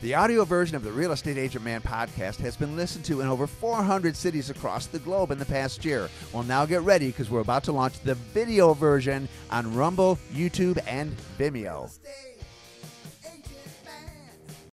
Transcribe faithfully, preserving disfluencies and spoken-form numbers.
The audio version of the Real Estate Agent Man podcast has been listened to in over four hundred cities across the globe in the past year. Well, now get ready because we're about to launch the video version on Rumble, YouTube, and Vimeo.